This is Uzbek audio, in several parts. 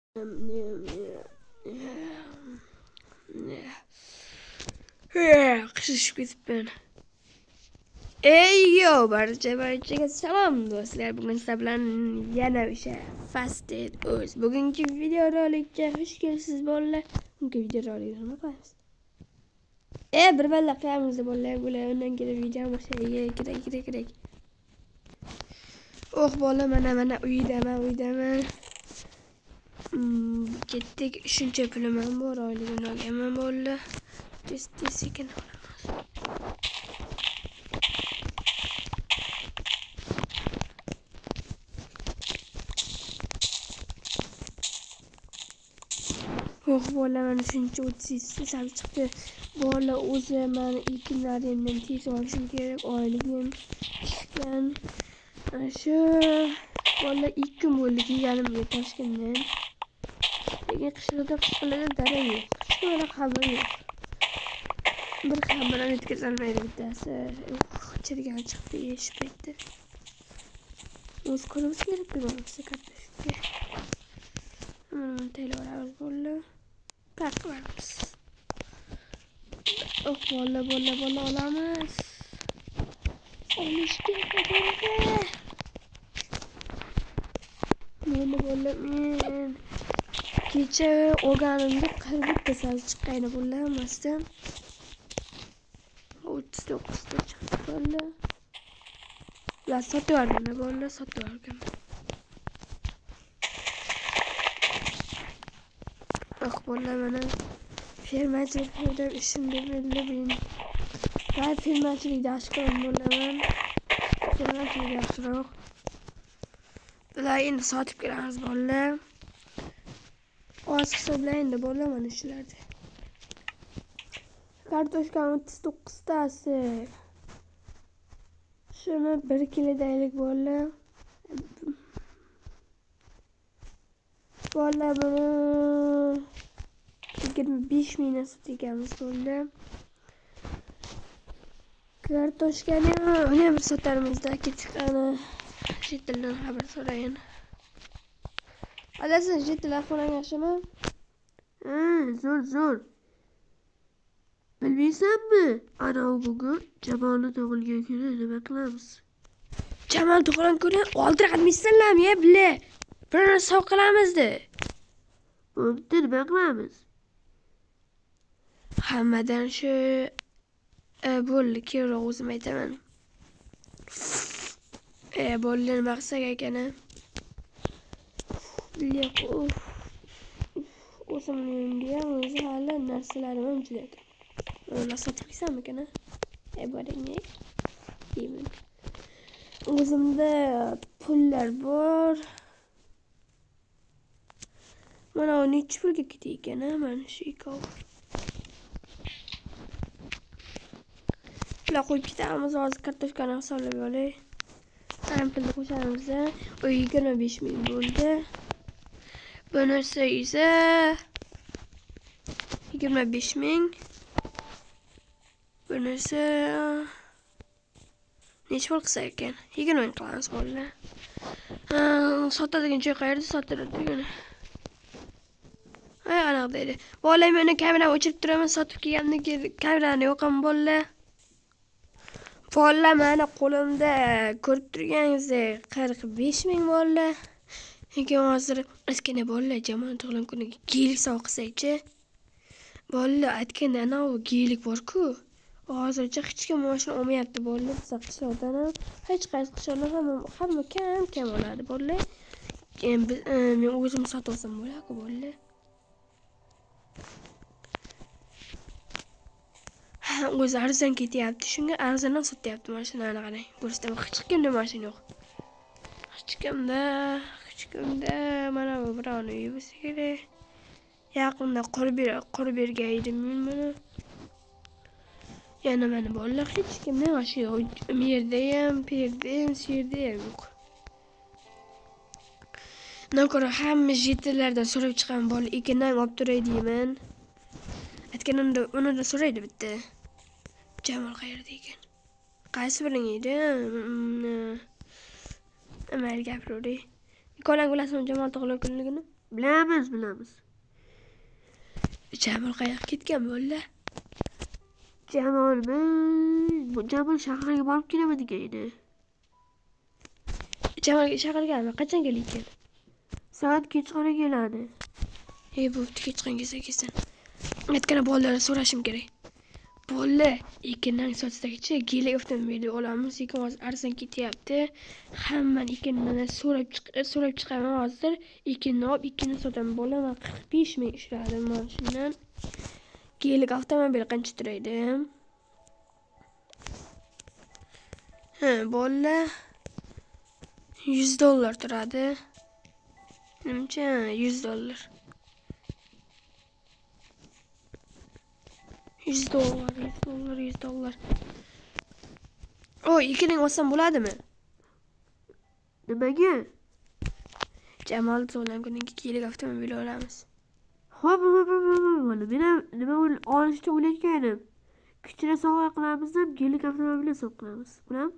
Qishishib ketibman. Yo, barchaga salom do'stlar. Bugun sizlar bilan yana o'sha Fasted O'z. Bugungi videorolikka xush kelibsiz bolalar. Bugungi videorolikni nima qilamiz? Bir balla qilamiz bolalar. Undan keyin video boshlayga kerak. Bola, mana uydaman. Ketdik. Shuncha pulim ham bor, oyligini olganman bolalar. Sekin olamiz. Bola, mana shuncha 30 sal chiqdi. Bola, o'zi meni ekinlarimdan tez olishim kerak. Oyligim tushgan. Shu bola 2 kun bo'ldi kelganimga Toshkentdan. Lekin qishloqda dara yo'q. Hech xabar yo'q. Bir xabar ham yetkazolmaydi bittasi. Chirgan chiqdi yeyish payti. O'z qo'limiz kerak bo'lmasa kartoshka. Tayyoramiz bola. Paklamiz. Bola olamiz. Olish kerak bo'ldi. Men kecha olganimda 40 sal chiqqayni bo'lmasdan 39 ta chiqdi bola. La sotib yubordim bola, sotib yubordim. Bola, mana fermachilikda ishimda men fermachilikda ashqam bo'laman. Fermachilik yaxshiroq. Endi sotib kelamiz bolalar. Oz hisoblaydi bolalar mana shularda. Kartoshka 39 tasi. Shuni 1 kilodaylik bolalar. Bolalar buni 25 mingdan sotganmiz bolalar. Kartoshkani uni ham sotarimizda ketishqani. Jetildan xabar so'rayin. Adasi, jetil ahvoling yaxshimi? Zo'r. Bilmaysanmi? Ana bugun Jamolning tug'ilgan kuni nima qilamiz? Jamol tug'ilgan kuni o'ldiramiz-mi, bile? Birini sov qilamiz-da. Bo'pti, nima qilamiz? Hammadan shu bo'ldi, keyinroq o'zim aytaman. Bolalar maqsad ekani. O'zimning ham o'zi hali narsalarim ham juda ko'p. Ular sotib kelsammikan? Boringni. Deyman. O'zimda pullar bor. Mana necha pulga ketayotgan, mana shu ikkovi. Ular qo'yib ketamiz, hozir kartoshkani hisoblab olay. Ayam pulni qo'shamiz. 25 ming bo'ldi. Bunisi esa 25 ming. Bunisi necha pul qilsa ekan? 20 ming qilamiz bolalar. Sotadigan joy qayerda sotiladi? Aniq deydi. Bolalar, men kamerani o'chirib turaman, sotib kelgandan keyin kamerani yo'qam bolalar. Bolalar, mana qo'limda ko'rib turganingizdek 45 ming bolalar. Lekin hozir eskina bolalar Jamol tug'ilgan kuniga gelik sovg'a qilsak-chi. Bolalar aytganda ana u gelik bor-ku. Hozircha hech kim mashina olmayapti bolalar. Biz qishloqdan ham hech qaysi qishloqdan hamma kam oladi bolalar. Men o'zim sotib olsam bo'lar-ku bolalar. O'zi arzon ketyapti. Shunga arzondan sotyapti mashinani qarang. Ko'rsatda hech kimda mashina yo'q. Hech kimda mana bu birovni uyi bo'lsa kerak. Yaqinda Qorberga edim men buni. Yana mana bolalar hech kimda mashina yo'q. Bu yerda ham, bu yerda ham, shu yerda ham yo'q. Nokora hamma jetillardan so'rab chiqaman bola ekindan olib turay deyman. Aytganimda undan so'raydi bitta. Jamol qayerda ekan? Qaysi biring edi? Amal gapiravering. Ko'rang bilasizmi Jamol tug'ilgan kunligini? Bilamiz. Jamil qayoqqa ketgan bo'ldi? Jamil shaharga borib kelaman degan edi. Jamilga chaqirganmi? Qachon kelgan? Soat kechqurun keladi. Bo'pti, kechqurun kelsin. Aytgani bolalardan so'rashim kerak. Bola ekindan sotsachi, gelik avtomobilni olamiz, lekin hozir arzon ketyapti. Hammani ekindan so'rab chiqaman hozir. Ekinni olib, ekinni sotaman. Bola men 45 ming ishladim mana shundan. Gelik avtomobil qancha turadi? Bola $100 turadi. Nimcha $100. $100. Ekining olsam bo'ladimi? Nimaga? Jamol tug'ilgan kuniga gelik avtomobil olamiz. Xo'p, men nima olishni o'ylayotganim. Kichkina sovg'a qilamiz deb gelik avtomobilni sotib qilamiz. Bilam?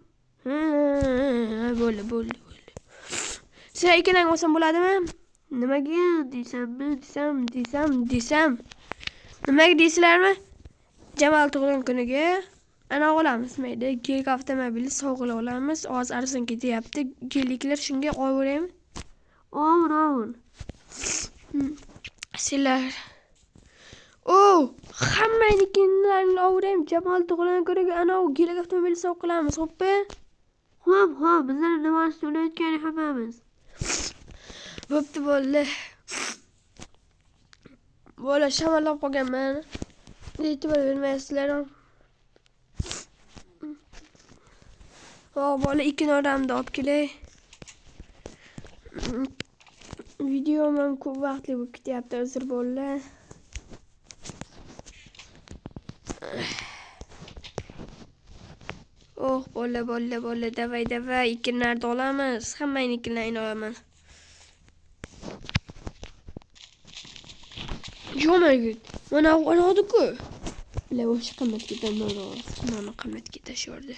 Bo'ldi. Sen ekining olsam bo'ladimi? Nimaga desam. Nimaga deysizlarmi? Jamol tug'ilgan kuniga ana olamiz mayda. Gelik avtomobilni sovg'alab olamiz. Hozir arzon ketyapti. Geliklar shunga qo'yaveraymi? Ovun. Sizlar hammanikilarni olaveraymi. Jamol tug'ilgan kuniga ana gelik avtomobilni sovg'a qilamiz, xo'pmi? Xo'p, bizlar nima olishni o'ylayotgani hammamiz. Bo'pti, bo'ldi. Bola shamollab qolganman. E'tibor bermaysizlar. Bola ikki odamni olib kelay. Videom ham ko'p vaqtli bo'lib ketyapti, uzr bo'ldi. Bo'ldi. Davay, ikkinlarni olamiz. Hammaning ikkinlarini olaman. Jo'magit. Mana oladi-ku. Bilar o'sha qimmatga non qimmatga tashyordi.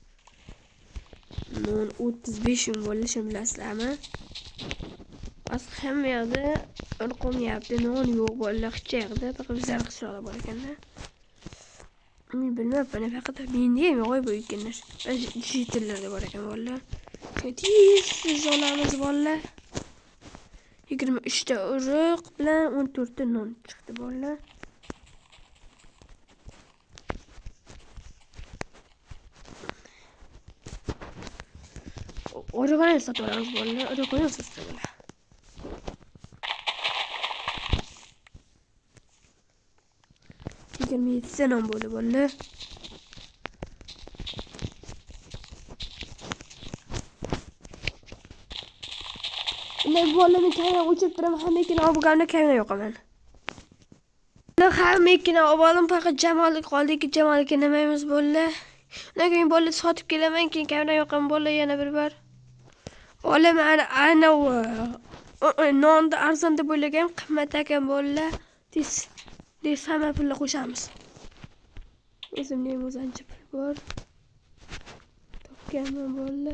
Non 35 ming bo'lishi bilasizlarmi? Asli hamma yoqda qo'ymayapti, non yo'q bolalar qichaydi, faqat bizlar qishloqda bor ekanda. Men bilmayapman, faqat menda ham yo'q bu ekanlar. Jitillarda bor ekan bolalar. Siz olamiz bolalar. 23 ta urug' bilan 14 ta non chiqdi bolalar. Urug'ni sotib olamiz bolalar, urug'ni sotib olamiz. 27 ta non bo'ldi bolalar. Men bolani kayna o'chirib turaman, hammagini olib olganimda kayna yo'qaman. Hammagini olib oldim, faqat Jamolga qoldiki, Jamolga nimaymiz bo'ldi. Undan keyin bolani sotib kelaman, keyin kayna yo'qaman bo'ldi yana bir bor. Bolam ana nonni arzon deb o'ylagan, qimmat ekan bo'ldi. Tez hamma pulni qo'shamiz. O'zimning ham ancha pul bor. Topganman bo'ldi.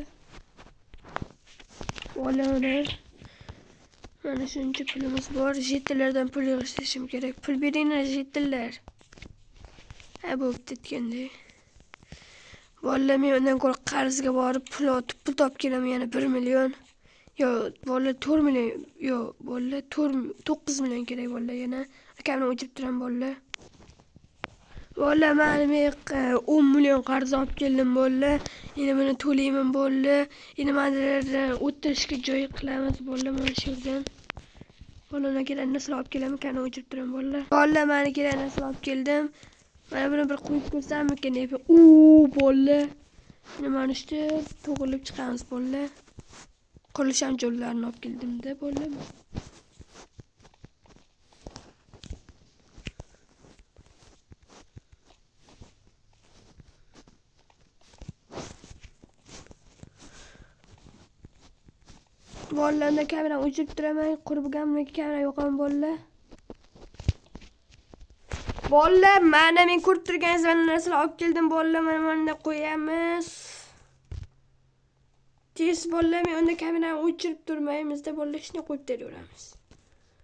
Bolani mana shuncha pulimiz bor. Jetillardan pul yig'ishim kerak. Pul beringlar jetillar. Bo'pti ketganda. Bolalar men undan ko'ra qarzga borib pul topib kelaman yana 1 million. Yo, bolalar 4 million. Yo, bolalar 9 million kerak bolalar yana. Akamni o'chib turan bolalar. Bolalar men 10 million qarz olib keldim bolalar. Endi buni to'layman bolalar. Endi mandalardan o'tirishga joy qilamiz bolalar mana shu yerdan. Bolalarga kerak narsa olib kelaman, akamni o'chib turan bolalar. Bolalar meni kerak narsa olib keldim. Mana buni bir qo'yib ko'rsammikan deb. Bolalar. Mana shu to'g'rilib chiqamiz bolalar. Qurilish anjomlarini olib keldim-da bolalar. Bolalarni kamera o'chirib turaman, qurbigamni kamera yo'qam bolalar. Bolalar, mana men ko'rib turganingiz mana narsalar olib keldim bolalar, mana bunda qo'yamiz. Tez bolalar, men unda kamerani o'chirib turmaymiz-da bolalar, shuni qo'yib teraveramiz.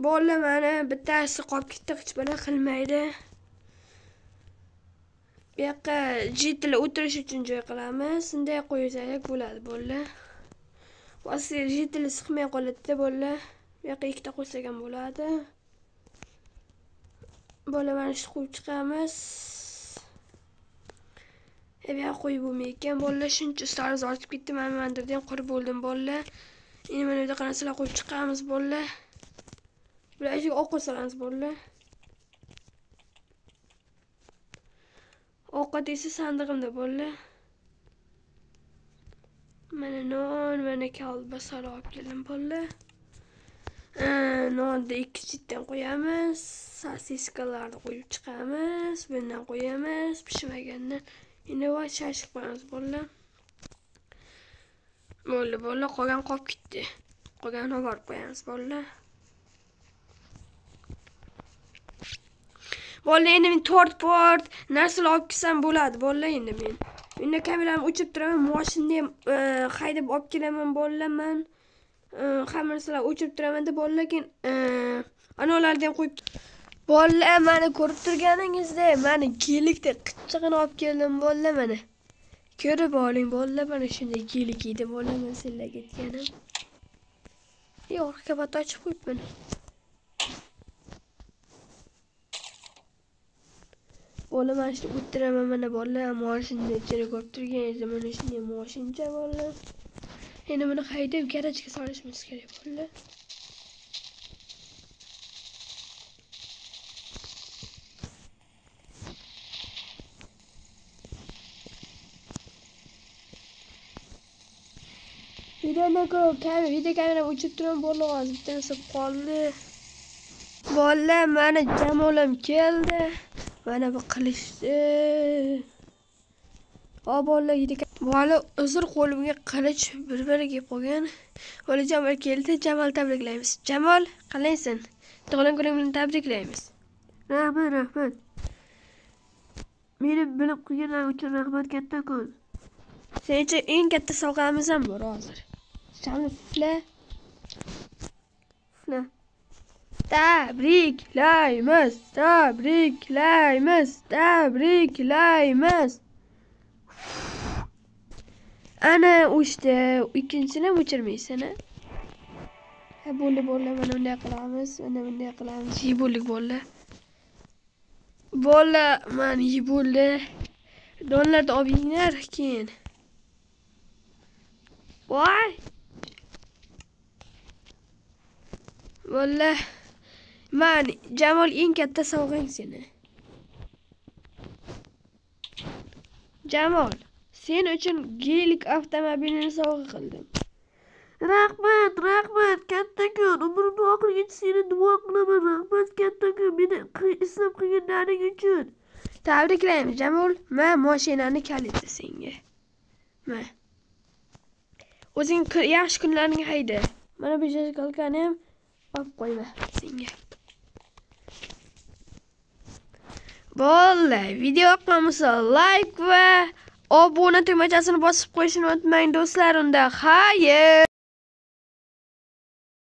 Bo'ldi, mana bittasi qolib ketdi, hech bana qilmaydi. Bu yoqqa jitili o'tirish uchun joy qilamiz. Shunday qo'ysak bo'ladi, bo'ldi. Vasi jitili siqmay qoladi, bo'ldi. Bu yoqqa ikkita qo'ysak ham bo'ladi. Bo'ldi, mana shu qo'yib chiqamiz. Bu yoqqa qo'yib bo'lmayotgan, bo'ldi. Shuncha ustalarimiz ortib ketdi. Men mandirdan qurib bo'ldim, bo'ldi. Endi mana bu yerda qanaqalar qo'yib chiqamiz, bo'ldi. Bularga ovqat solamiz, bo'ldi. Ovqat esa sandig'imda, bo'ldi. Mana non, mana kolbasalar olib keldim, bo'ldi. Nonni ikki chetdan qo'yamiz. Sosiskalarni qo'yib chiqamiz. Bundan qo'yamiz. Pishmagandan endi voy shashib qo'yamiz, bo'ldi. Bo'ldi, bo'ldi. Qolgan qolib ketdi. Qolganini olib qo'yamiz, bo'ldi. Bo'ldi, endi men tort narsalar olib kelsam bo'ladi, bo'ldi endi men. Endi kameramni o'chirib turaman, mashinani ham haydab olib kelaman, bo'ldi men. Hamma narsalarni o'chirib turaman deb bo'ldi, lekin anolarni ham qo'yib. Bo'ldi, mana ko'rib turganingizdek, mana gelikda qichqig'ini olib keldim, bo'ldi mana. Ko'rib oling, bo'ldi, mana shunday gelik edi, bo'ldi, men sizlarga aytganim. Yo'q, kapat ochib qo'yibman. Bo'ldi, mana shu o'tiraman, mana bo'ldi, mashinani ichida ko'rib turganingizdek, mana shunday mashincha, bo'ldi. Endi buni haydab garajga solishimiz kerak, bo'ldi. Video kameram o'chirib turaman, bo'ldi, hozir bitta narsa qoldi. Bo'ldi, mana jamolam keldi. Mana bu qilishdi. Bo'ldi, Bo'ldi, uzr qo'limga qilich bir-biriga kelib qolgan. Bo'ldi, Jamol keldi. Jamol tabriklaymiz. Jamol, qalaysan? Tug'ilgan kuning bilan tabriklaymiz. Rahmat. Meni bilib qo'yganing uchun rahmat kattakon. Sening uchun eng katta sovg'amiz ham bor hozir. Shamni fla. Tabriklaymiz. Ana o'shda ikkinchisini ham o'chirmaysan, ha? Bo'ldi, mana bunday qilamiz, Yeboldik, bo'ldi. Bo'ldi, mana yeboldi. Donlarni olib yinglar keyin. Voy! Bo'ldi. Men Jamol eng katta sovg'ang seni. Jamol, sen uchun gelik avtomobilini sovg'a qildim. Rahmat, kattakon. Umrimning oxirigacha seni duo qilaman. Rahmat, kattakon. Meni islab qilganlaring uchun. Tabriklaymiz, Jamol. Men mashinani kaliti senga. Men. O'zing yaxshi kunlaring hayda. Mana bu jazgalkani ham olib qo'yma senga. Bo'ldi, video yoqqanmisa like va obuna tugmachasini bosib qo'yishni unutmang do'stlar. Unda xayr.